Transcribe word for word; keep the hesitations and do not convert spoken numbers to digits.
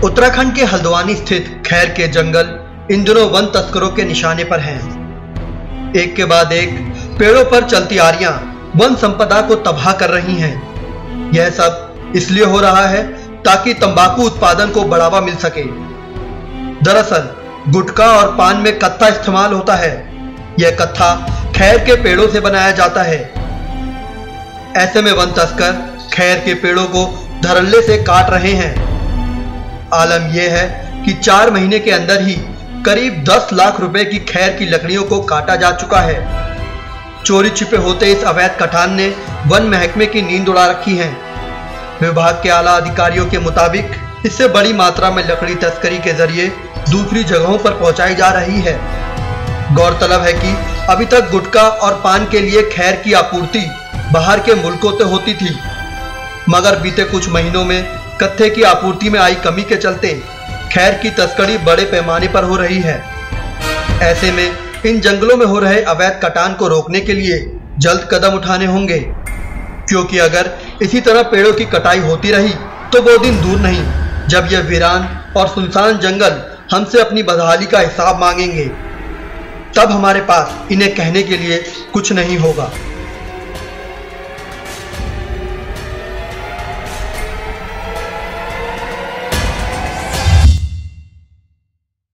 उत्तराखंड के हल्द्वानी स्थित खैर के जंगल इन दिनों वन तस्करों के निशाने पर हैं। एक के बाद एक पेड़ों पर चलती आरियां वन संपदा को तबाह कर रही हैं। यह सब इसलिए हो रहा है ताकि तंबाकू उत्पादन को बढ़ावा मिल सके। दरअसल गुटखा और पान में कत्था इस्तेमाल होता है। यह कत्था खैर के पेड़ों से बनाया जाता है। ऐसे में वन तस्कर खैर के पेड़ों को धड़ल्ले से काट रहे हैं। आलम यह है कि चार महीने के अंदर ही करीब दस लाख रुपए की खैर की लकड़ियों को काटा जा चुका है। चोरी छिपे होते इस अवैध कटान ने वन महकमे की नींद उड़ा रखी है। विभाग के आला अधिकारियों के मुताबिक इससे बड़ी मात्रा में लकड़ी तस्करी के जरिए दूसरी जगहों पर पहुंचाई जा रही है। गौरतलब है कि अभी तक गुटखा और पान के लिए खैर की आपूर्ति बाहर के मुल्कों से होती थी, मगर बीते कुछ महीनों में कत्थे की आपूर्ति में आई कमी के चलते खैर की तस्करी बड़े पैमाने पर हो रही है। ऐसे में इन जंगलों में हो रहे अवैध कटान को रोकने के लिए जल्द कदम उठाने होंगे, क्योंकि अगर इसी तरह पेड़ों की कटाई होती रही तो वो दिन दूर नहीं जब यह वीरान और सुनसान जंगल हमसे अपनी बदहाली का हिसाब मांगेंगे। तब हमारे पास इन्हें कहने के लिए कुछ नहीं होगा।